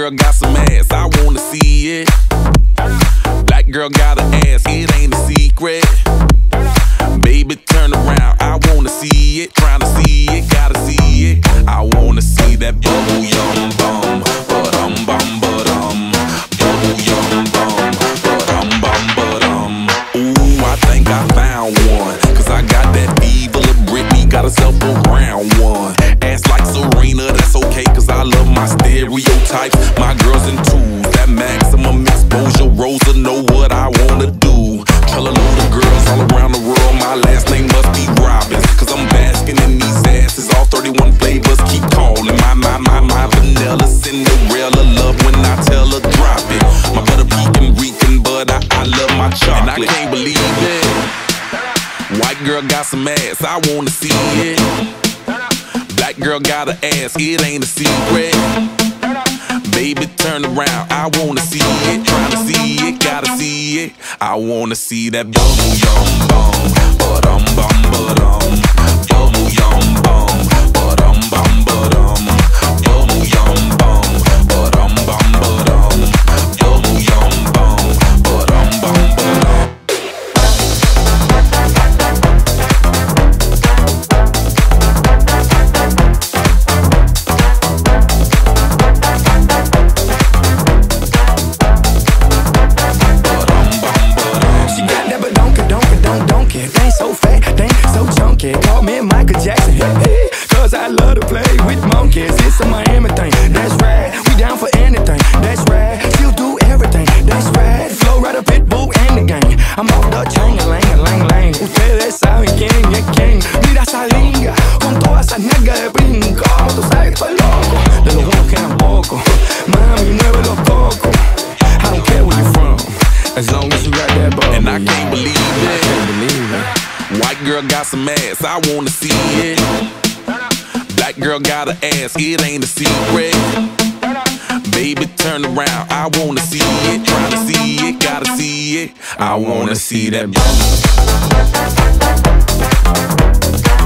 girl got some ass, I wanna see it. Black girl got an ass, it ain't a secret. Baby, turn around, I wanna see it. Tryna see it, gotta see it. I wanna see that bubble yum bum, ba-dum bum ba-dum. Bubble yum bum, ba-dum bum ba-dum. Ooh, I think I found one, cause I got that evil of Britney, got herself a round one. Ass like Serena, that's okay, cause I love my stereotypes. My girls in twos, that maximum exposure. Rosa know what I wanna do. Tell a load of girls all around the world my last name must be Robbins, cause I'm basking in these asses. All 31 flavors keep calling. My vanilla Cinderella love when I tell her drop it. My butter pecan reeking, but I love my chocolate. And I can't believe it. White girl got some ass, I wanna see it. Black girl got an ass, it ain't a secret. Baby, turn around, I wanna see it. Tryna see it, gotta see it. I wanna see that bubble yum bum, ba-dum bum ba-dum. Bubble yum bum, ba-dum bum ba-dum. Bubble yum bum, ba-dum bum ba-dum. Bubble yum bum, ba-dum bum ba-dum. They ain't so fat, they ain't so chunky. Call me Michael Jackson, cause I love to play with monkeys. It's a Miami thing, that's right. We down for anything, that's right. She'll do everything, that's right. Flow right up Pitbull and the gang. I'm off the chain, lang. Ustedes saben quién es quién. Mira esa linga, con todas esas nalgas de brinco. Tú sabes que estoy loco, de los buenos quedan poco. Mami, mueve los cocos. I don't care where you from, as long as you got that bubble. And I can't believe it. White girl got some ass, I wanna see it. Black girl got an ass, it ain't a secret. Baby, turn around, I wanna see it. Tryna see it, gotta see it. I wanna see that bubble.